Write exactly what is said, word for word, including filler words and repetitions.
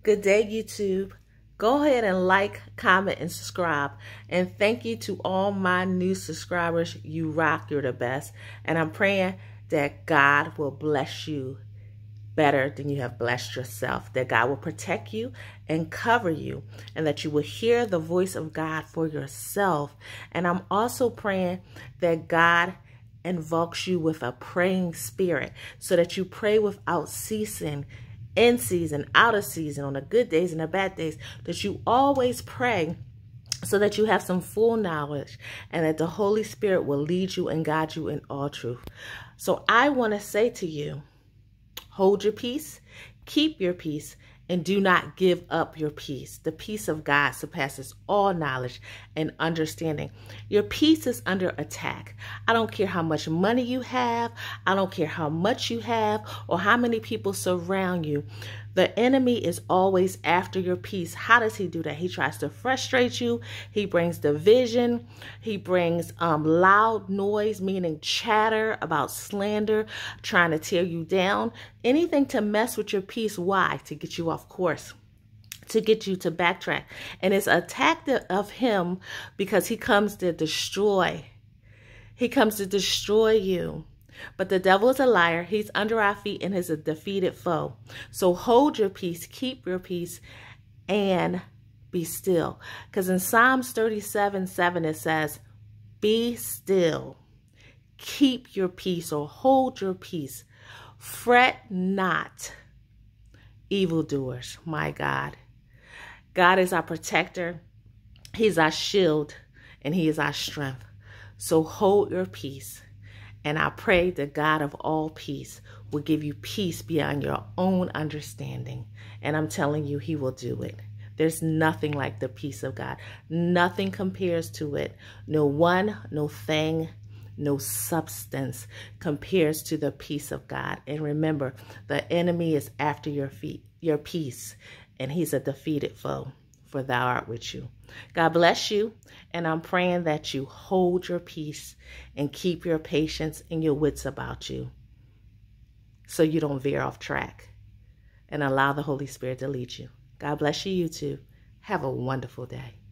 Good day, YouTube. Go ahead and like, comment, and subscribe. And thank you to all my new subscribers. You rock. You're the best. And I'm praying that God will bless you better than you have blessed yourself, that God will protect you and cover you, and that you will hear the voice of God for yourself. And I'm also praying that God invokes you with a praying spirit so that you pray without ceasing, in season, out of season, on the good days and the bad days, that you always pray so that you have some full knowledge and that the Holy Spirit will lead you and guide you in all truth. So I want to say to you, hold your peace, keep your peace, and do not give up your peace. The peace of God surpasses all knowledge and understanding. Your peace is under attack. I don't care how much money you have. I don't care how much you have or how many people surround you. The enemy is always after your peace. How does he do that? He tries to frustrate you. He brings division. He brings um, loud noise, meaning chatter about slander, trying to tear you down. Anything to mess with your peace. Why? To get you off course, to get you to backtrack. And it's a tactic of him because he comes to destroy. He comes to destroy you. But the devil is a liar. He's under our feet and is a defeated foe. So hold your peace, keep your peace, and be still. Because in Psalms thirty-seven seven, it says, be still, keep your peace, or hold your peace. Fret not, evildoers. My God. God is our protector. He's our shield, and he is our strength. So hold your peace. And I pray the God of all peace will give you peace beyond your own understanding. And I'm telling you, he will do it. There's nothing like the peace of God. Nothing compares to it. No one, no thing, no substance compares to the peace of God. And remember, the enemy is after your feet, your peace, and he's a defeated foe, for thou art with you. God bless you, and I'm praying that you hold your peace and keep your patience and your wits about you so you don't veer off track, and allow the Holy Spirit to lead you. God bless you, YouTube. Have a wonderful day.